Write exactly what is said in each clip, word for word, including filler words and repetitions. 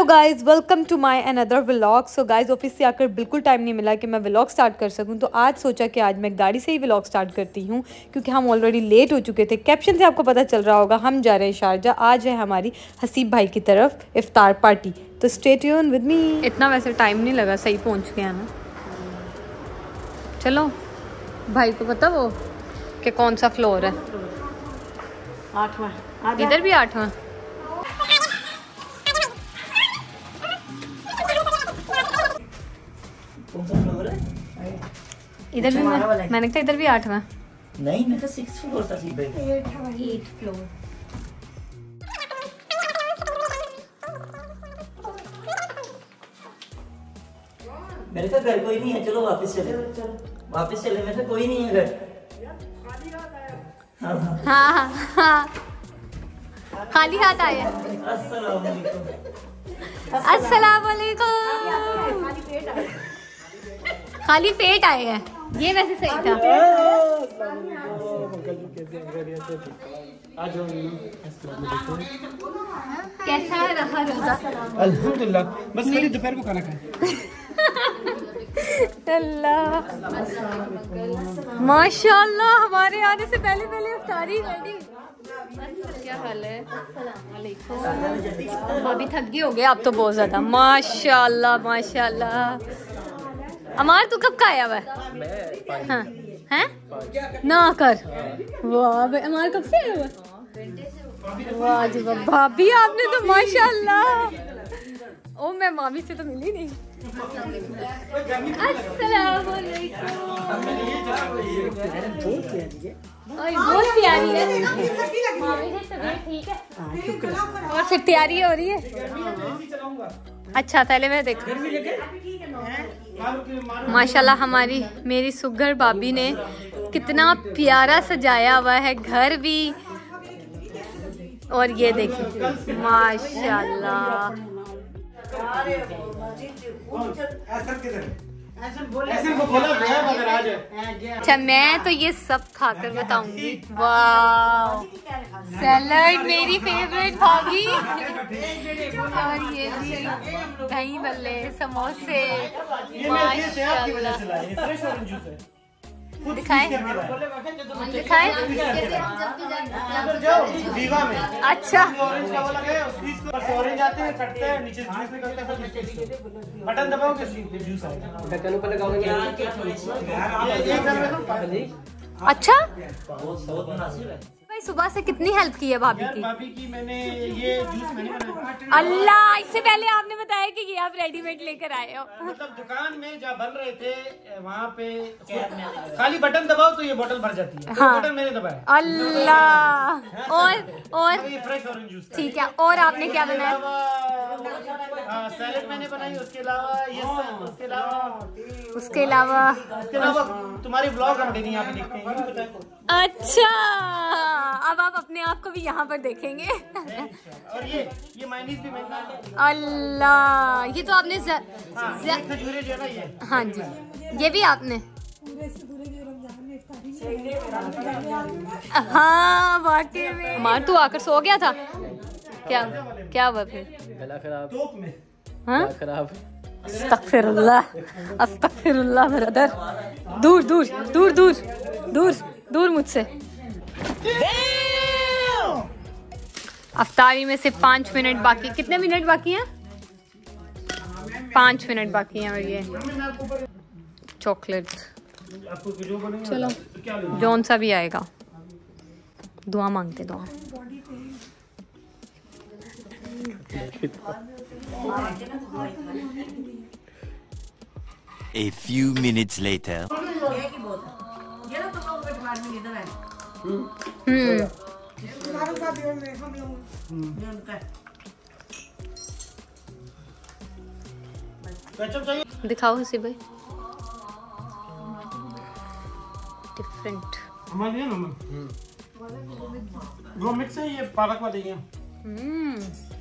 Hello guys, welcome to my another vlog. So guys, office से आकर बिल्कुल time नहीं मिला कि मैं व्लॉग स्टार्ट कर सकूं, तो आज सोचा कि आज मैं गाड़ी से ही व्लॉग स्टार्ट करती हूं क्योंकि हम ऑलरेडी लेट हो चुके थे। कैप्शन से आपको पता चल रहा होगा हम जा रहे हैं शारजा। आज है हमारी हसीब भाई की तरफ इफ्तार पार्टी, तो स्टे ट्यून विद मी। इतना वैसे टाइम नहीं लगा, सही पहुँच गया ना। चलो, भाई को पता वो कि कौन सा फ्लोर है? आठवां। इधर भी आठवां। इधर भी मैं, मैंने कहा इधर भी आठवां। नहीं, मैं तो सिक्स फ्लोर था सीधे। Eight floor. मेरे तो घर कोई नहीं है, चलो वापस चले। वापस चले, मेरे तो कोई नहीं है घर। हाँ हाँ हाँ, खाली हाथ आए। अस्सलाम वालेकुम। अस्सलाम वालेकुम। खाली पेट आए हैं, ये वैसे सही था। कैसा रहा रोजा? अल्हम्दुलिल्लाह, बस मेरी दोपहर को खाना खाएं। अल्लाह माशाल्लाह, हमारे आने से पहले पहले इफ्तारी रेडी। क्या हाल है? भाभी थक गई हो गए आप तो बहुत ज्यादा। माशाल्लाह माशाल्लाह। अमार तू कब का आया हुआ है? हाँ हैं ना कर। वाह भाई, अमार कब से आया हुआ? वाह जी वाह भाभी, आपने तो माशाल्लाह। ओ, मैं मामी से तो मिली नहीं। अस्सलाम वालेकुम। बहुत प्यारी है मामी है, तबीयत ठीक है? और फिर तैयारी हो रही है? अच्छा, पहले मैं देख। माशाल्लाह, हमारी मेरी सुगर भाभी ने कितना प्यारा सजाया हुआ है घर भी। और ये देखिए माशाल्लाह। अच्छा, मैं तो ये सब खाकर बताऊंगी। वाह, सैलड मेरी फेवरेट भाभी। और ये भी दही भल्ले, समोसे। माशाल्लाह, दिखाए दिखाए। अच्छा, बटन दबाओ कि जूस आएगा। अच्छा बहुत मुनासिब है। भाई, सुबह से कितनी हेल्प की है भाभी की? भाभी की मैंने ये जूस मैंने बनाया। अल्लाह, इससे पहले आपने बताया कि ये आप रेडीमेड लेकर आए हो। मतलब दुकान में जहाँ बन रहे थे वहाँ पे खाली बटन दबाओ तो ये बोतल भर जाती है। हाँ। तो बटन मैंने दबाया। अल्लाह। और और ये फ्रेश ऑरेंज जूस ठीक है। और आपने क्या बनाया? सैलेड मैंने बनाई। उसके अलावा ये सब, उसके अलावा उसके अलावा उसके अलावा तुम्हारे ब्लॉग हम डेली यहाँ पे देखते हैं, ये बताएं। अच्छा, अब आप अपने आप को भी यहाँ पर देखेंगे। और ये ये मायनीज भी मैंने। अल्लाह, ये तो आपने ज... हाँ, ज... ये खजूरें जो है ना ये। हाँ जी, ये भी आपने। हाँ वाकई में। मार, तू आकर सो गया था क्या? क्या हुआ फिर? गला खराब। तोप में हाँ खराब। अस्तगफिरुल्लाह अस्तगफिरुल्लाह ब्रदर। दूर दूर दूर दूर दूर दूर मुझसे। अफ्तारी में से पाँच मिनट बाकी। कितने मिनट बाकी हैं? पाँच मिनट बाकी हैं। और ये चॉकलेट। चलो, जौन सा भी आएगा। दुआ मांगते, दुआ। A few minutes later. हम्म दिखाओ हसीब भाई। डिफरेंट। हमारे लिए ना वो मिक्स है, ये पालक वाली है। हम्म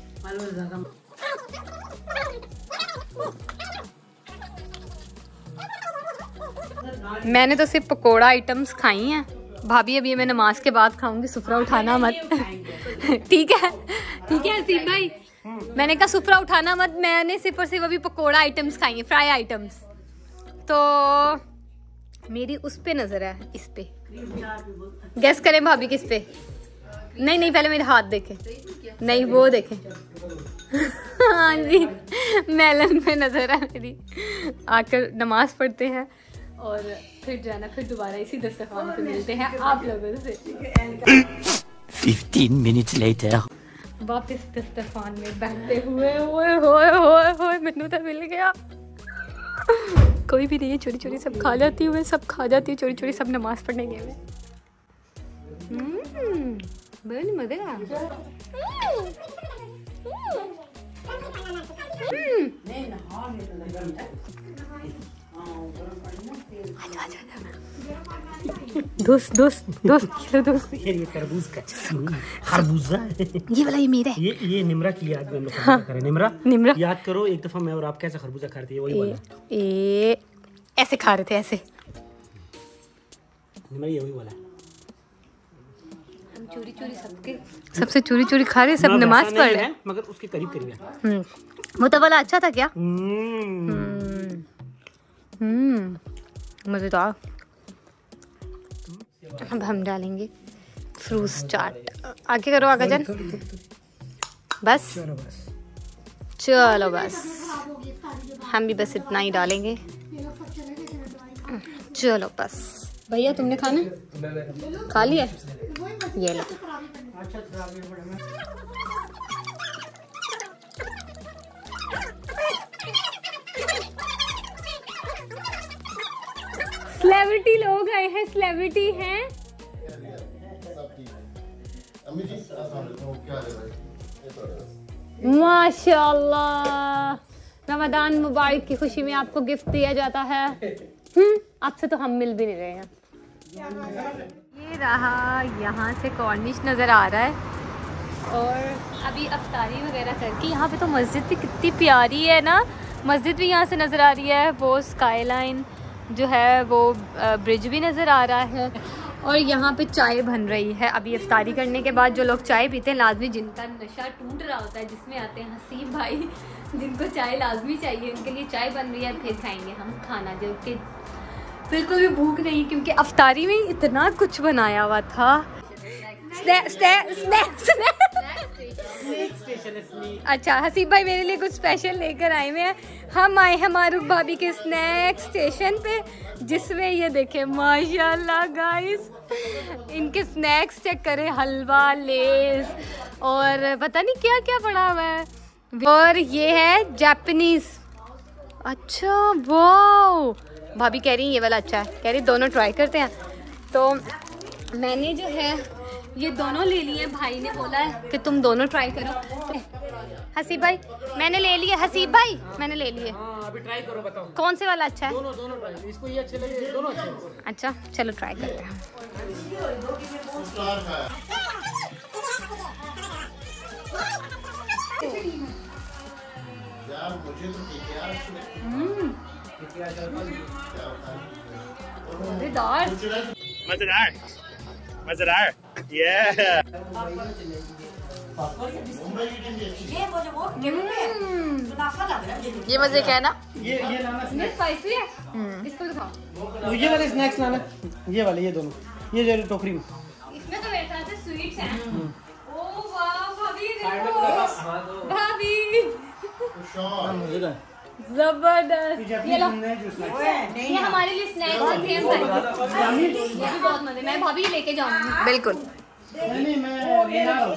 मैंने तो सिर्फ पकोड़ा आइटम्स खाई हैं। भाभी अभी मैं नमाज के बाद खाऊंगी, सुफरा उठाना मत। ठीक है ठीक है हसीब भाई। मैंने कहा सुपरा उठाना मत, मैंने सिर्फ और सिर्फ अभी पकोड़ा आइटम्स खाएंगे, फ्राई आइटम्स। तो मेरी उस पे नजर है, इस पे गैस करें भाभी किस पे? नहीं नहीं पहले मेरे हाथ देखें, नहीं वो देखें। हाँ जी मेलन पे नजर है मेरी। आकर नमाज पढ़ते हैं और फिर जो है ना फिर दोबारा इसी दस्तरखान पे मिलते हैं आप लोगों से। Fifteen minutes later. वापस दस्तरखान में बैठते हुए ओए होए होए होए मैनू तो मिल गया। कोई भी नहीं है, चोरी चोरी सब खा जाती हूँ मैं, सब खा जाती हूँ चोरी चोरी, सब नमाज पढ़ने गए हुए। बड़े मजे का। दोस्त दोस्त दोस्त खेलो दोस्त। ये तरबूज का खरबूजा है। ये वाला ये मेरा है। ये ये निमरा की याद में हम लोग खरबूजा खा रहे हैं। निमरा निमरा याद करो एक दफा मैं और आप कैसे खरबूजा खाते थे, वही वाला ए, ऐसे खा रहे थे ऐसे। निमरा ये वही वाला है। हम चोरी चोरी सबके सबसे चोरी चोरी खा रहे, सब नमाज पढ़ रहे हैं मगर उसके करीब करीब है। हम्म वो तो वाला अच्छा था क्या? हम्म हम्म मजेदार। अब हम डालेंगे फ्रूट चाट। आगे करो आगे जान। बस चलो बस हम भी बस इतना ही डालेंगे। चलो बस भैया तुमने खाना खा लिया? ये लो। सेलिब्रिटी लोग आए हैं, सेलिब्रिटी हैं। माशाल्लाह रमजान मुबारक की खुशी में आपको गिफ्ट दिया जाता है। हम्म आपसे तो हम मिल भी नहीं रहे हैं। ये रहा, यहाँ से कॉर्निश नज़र आ रहा है और अभी अफ्तारी वगैरह करके यहाँ पे तो मस्जिद भी कितनी प्यारी है ना, मस्जिद भी यहाँ से नज़र आ रही है, वो स्काई लाइन जो है वो ब्रिज भी नज़र आ रहा है और यहाँ पे चाय बन रही है। अभी इफ्तारी करने के बाद जो लोग चाय पीते हैं लाजमी, जिनका नशा टूट रहा होता है, जिसमें आते हैं हसीब भाई जिनको चाय लाजमी चाहिए, उनके लिए चाय बन रही है। फिर खाएंगे हम खाना, जो कि बिल्कुल भी भूख नहीं, क्योंकि इफ्तारी में इतना कुछ बनाया हुआ था। स्नैक स्नैक स्नैक स्नैक अच्छा हसीब भाई मेरे लिए कुछ स्पेशल लेकर आए हुए हैं। हम आए हैं मारूफ भाभी के स्नैक स्टेशन पे, जिसमें ये देखें माशाल्लाह गाइस इनके स्नैक्स चेक करें, हलवा, लेस और पता नहीं क्या क्या पड़ा हुआ है। और ये है जापानीज। अच्छा वाओ, भाभी कह रही ये वाला अच्छा है, कह रही दोनों ट्राई करते हैं। तो मैंने जो है ये दोनों ले लिए, भाई ने बोला है कि तुम दोनों ट्राई करो। हसीब भाई मैंने ले लिए, हसीब भाई मैंने ले लिए। हाँ, अभी ट्राई करो, बताओ कौन से वाला अच्छा है? दोनों दोनों ट्राई, इसको ये अच्छे लगे, दोनों अच्छे हैं। अच्छा चलो ट्राई करते हैं। मजेदार मजेदार मजेदार ये ये मजे का है ना? ये ये लाना स्पाइसी है। इसको दिखाओ। ये वाले स्नैक्स लाना, ये वाले, ये दोनों, ये जो टोकरी में। इसमें तो मेरे ख्याल से स्वीट्स हैं। ओ वाह भाभी देखो, भाभी जबरदस्त। ये लो, ये हमारे लिए स्नैक्स थे, हम खाएंगे। ये भी बहुत मजे, मैं भाभी लेके जाऊंगी बिल्कुल। नहीं मैं ले रहा हूं।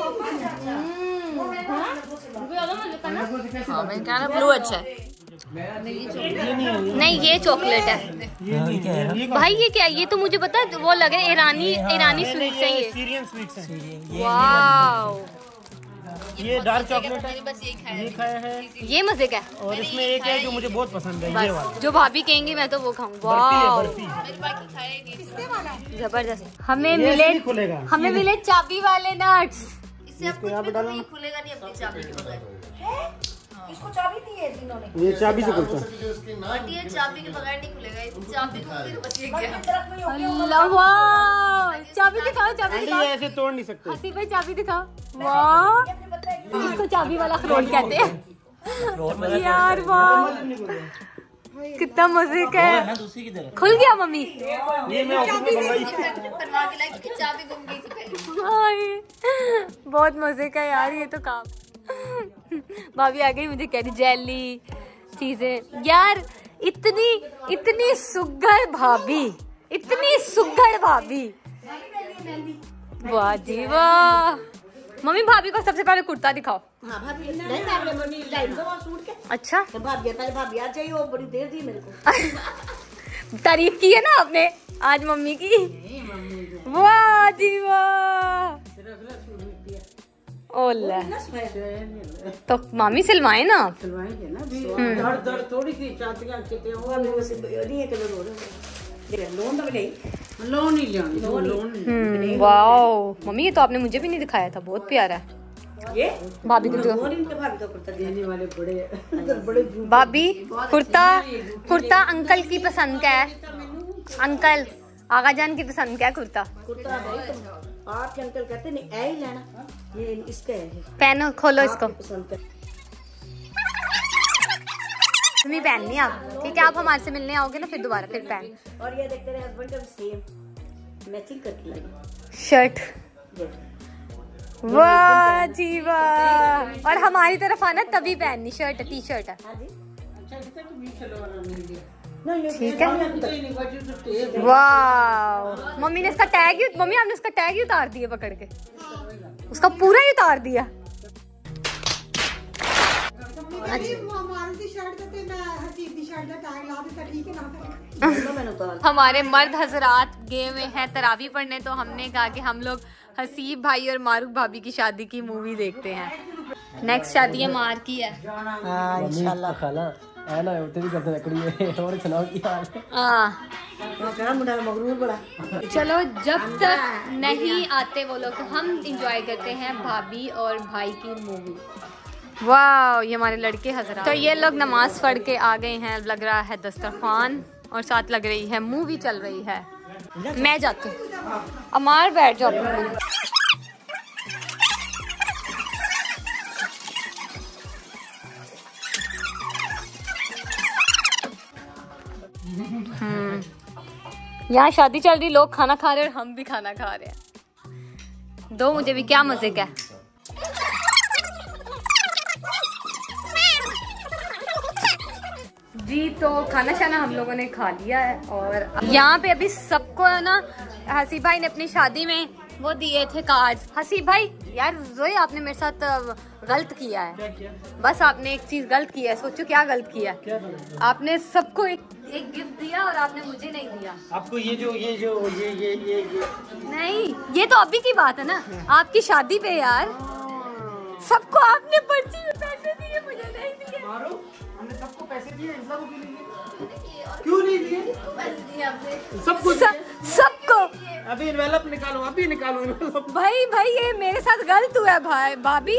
हाँ मैंने कहा ना ब्लू अच्छा है। नहीं ये चॉकलेट है। ये भाई ये क्या है? ये तो मुझे पता है, वो लगे ईरानी ईरानी स्वीट्स हैं ये। सीरियन स्वीट्स हैं। वाओ ये डार्क चॉकलेट है, ये खाया है। ये मजे का है। और इसमें एक है जो मुझे बहुत पसंद है, ये वाला। जो भाभी कहेंगे मैं तो वो खाऊंगी। बर्फी है, जबरदस्त। हमें मिले खुलेगा, हमें मिले चाबी वाले नट्स। इसको यहाँ पे डालना। खुलेगा नहीं अपनी चाबी के बगैर। इसको चाबी दी है इन्होंने। ये चाबी से खुलता है। बट ये चाबी के बगैर नहीं खुलेगा, चाबी को बचिए क्या। अल्लाह वाह, चाबी दिखाओ, चाबी आंटी दिखाओ। ये ऐसे तोड़ नहीं सकते। हसी भाई चाबी दिखाओ। वाह, इसको चाबी वाला खरोट कहते हैं यार। वाह कितना मजे का है। दूसरी की तरफ खुल गया मम्मी। ये मैं ऑफिस में मंगाई। करवा के लाई क्योंकि चाबी गुम गई थी पहले। हाय, बहुत मजे का यार ये तो काम। भाभी आ गई, मुझे कह रही जेली चीजें यार। इतनी इतनी सुघड़ भाभी, इतनी सुघड़ भाभी। वाह जी वाह। मम्मी भाभी को सबसे पहले कुर्ता दिखाओ। हाँ भाभी नहीं मैं मम्मी लाइन को सूट के। अच्छा तो भाभी पहले भाभी आ जाइए, वो बड़ी देर दी मेरे को। तारीफ की है ना आपने आज मम्मी की। वाह जी वाह। ओला तो मामी सिलवाए ना। सिलवाएंगे ना भी। दर्द दर्द थोड़ी सी चातियां कितने हो नहीं है कलर हो रहा लोन तो नहीं, लोन ही लिया लोन हम्म वाओ मम्मी, ये तो आपने मुझे भी नहीं दिखाया था, बहुत प्यारा है। ये भाभी को जो और इनके भाभी का कुर्ता देने वाले बड़े बड़े भाभी कुर्ता कुर्ता अंकल की पसंद का है। अंकल आगा जान की पसंद का है कुर्ता। कुर्ता भाई तो आपके अंकल कहते नहीं ऐ ही लेना, ये इसका है। पहनो, खोलो इसको। पसंद का तुम्हें पहननी आप, ठीक है? आप हमारे से मिलने आओगे ना फिर दोबारा, फिर पहन। और ये देखते रहे हस्बैंड का सेम मैचिंग करके लाई शर्ट। वाह जी वाह। और हमारी तरफ आना तभी पहननी शर्ट, टी शर्ट है। ठीक है। वाह मम्मी ने इसका टैग ही मम्मी आपने इसका टैग ही उतार दिया पकड़ के, उसका पूरा ही उतार दिया। हमारे मर्द हजरात गए हुए हैं तरावी पढ़ने, तो हमने कहा कि हम लोग हसीब भाई और मारूफ भाभी की शादी की मूवी देखते हैं। नेक्स्ट शादी है मार की है। हां इंशाल्लाह खाला है ना, उतनी करते लकड़ी है। और सुनाओ क्या हाल है? हां मेरा मुंडा मगरूर बड़ा। चलो जब तक नहीं आते वो लोग, तो हम इंजॉय करते हैं भाभी और भाई की मूवी। वाह ये हमारे लड़के हजरात। तो ये लोग नमाज पढ़ के आ गए हैं, लग रहा है दस्तरखान, और साथ लग रही है मूवी चल रही है। मैं जाती हूँ, अमार बैठ जाओ। हम्म यहाँ शादी चल रही, लोग खाना खा रहे हैं और हम भी खाना खा रहे हैं। दो मुझे भी, क्या मजे का है। जी तो खाना शाना हम लोगों ने खा लिया है, और यहाँ पे अभी सबको है ना, हसीब भाई ने अपनी शादी में वो दिए थे कार्ड्स। हसीब भाई यार जोए आपने मेरे साथ गलत किया है। बस आपने एक चीज गलत किया है, सोचो क्या गलत किया। क्या आपने सबको एक एक गिफ्ट दिया और आपने मुझे नहीं दिया। आपको ये जो ये जो ये ये ये ये नहीं, ये तो अभी की बात है ना, आपकी शादी पे यार सबको आपने पर्ची में पैसे दिए, मुझे नहीं दिए। हमने सबको पैसे दिए, इन लोगों के लिए क्यों नहीं दिए? सबको सबको अभी इन्वेलप निकालो, अभी निकालो इन्वेलप। भाई भाई ये मेरे साथ गलत हुआ है भाई। भाभी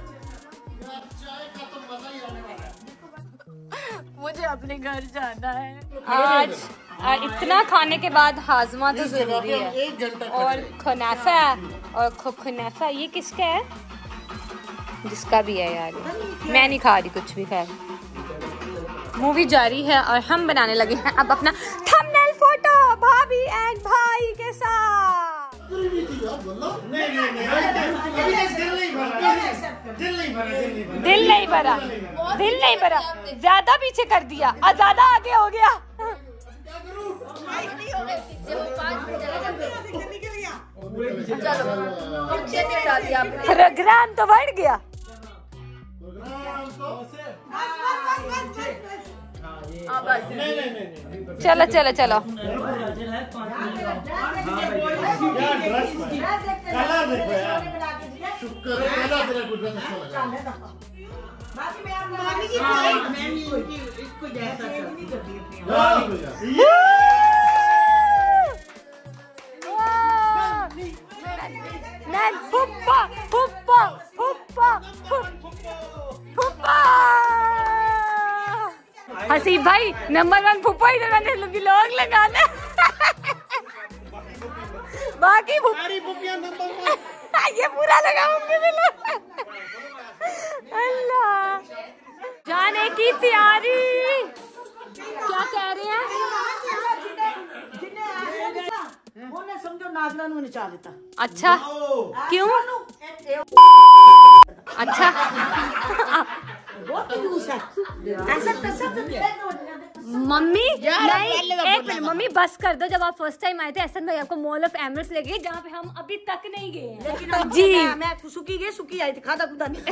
मुझे अपने घर जाना है आज। आज इतना खाने के बाद हाजमा तो जरूरी है। और खुनाफा है, और खुनाफा ये किसका है? जिसका भी है यार, मैं नहीं खा रही कुछ भी। खैर मूवी जारी है और हम बनाने लगे हैं अब अपना थंबनेल फोटो भाभी एंड भाई के साथ। दिल नहीं भरा, दिल नहीं भरा, ज्यादा पीछे कर दिया और ज्यादा आगे हो गया। प्रोग्राम तो बढ़ गया। चलो चलो चलो फुप्पा फुप्पा फुप्पा फुप्पा हसीब भाई नंबर वन फुप्पा ही मैंने व्लॉग लगाना बाकी सारी पुप्पियां नंबर वन ये पूरा लगाऊंगी अल्लाह जाने की तैयारी। क्या कह रहे हैं? समझो नागला नु नचा देता। अच्छा क्यों? अच्छा मम्मी नहीं एक मिनट मम्मी बस कर दो। जब आप फर्स्ट टाइम आए थे एहसन भाई आपको मॉल ऑफ एमरेट्स ले गए जहाँ पे हम अभी तक नहीं गए हैं। लेकिन जी मैं, मैं सुखी गई सुखी आई थी खादा खुदा नहीं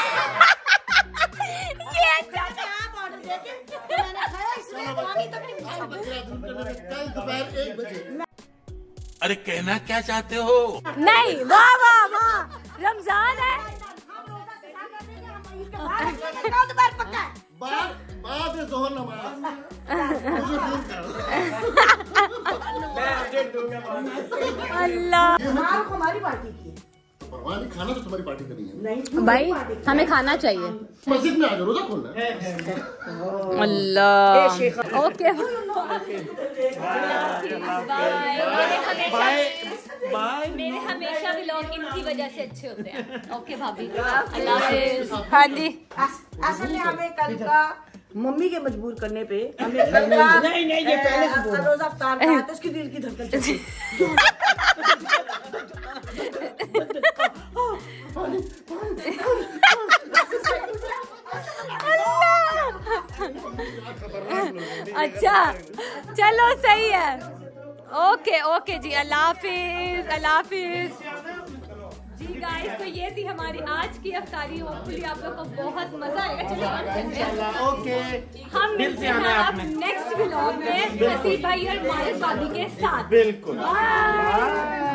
ये अच्छा आप ऑर्डर देके मैंने खाया इसलिए पानी तक नहीं खाया। अरे कहना क्या चाहते हो? नहीं वाह वाह वाह रमजान है बाद बाद जोहर नमाज अल्लाह को हमारी पार्टी की भगवान ने खाना तो तुम्हारी पार्टी करनी है नहीं भाई हमें खाना चाहिए। मस्जिद में आ जाओ रोजा खोलना है। Allah okay bye bye. मेरे हमेशा व्लॉग इनकी वजह से अच्छे होते हैं। ओके भाभी अल्लाह हाफिज। हाँ जी असल में हमें कल का मम्मी के मजबूर करने पे हमें कल का नहीं नहीं ये पहले से बोलो। रोजा अफ्तार था तो उसकी दिल की धड़कन चली। अच्छा चलो सही है। ओके ओके जी अल्लाह हाफिज अल्लाह हाफिज जी गाइस। तो ये थी हमारी आज की अफ्तारी। होपफुली आप लोग को बहुत मजा आएगा। चलिए ओके हम दिल मिलते से हैं आना है अब आपने। नेक्स्ट व्लॉग में हसीब भाई और मारिस भाभी के साथ। बिल्कुल बाय।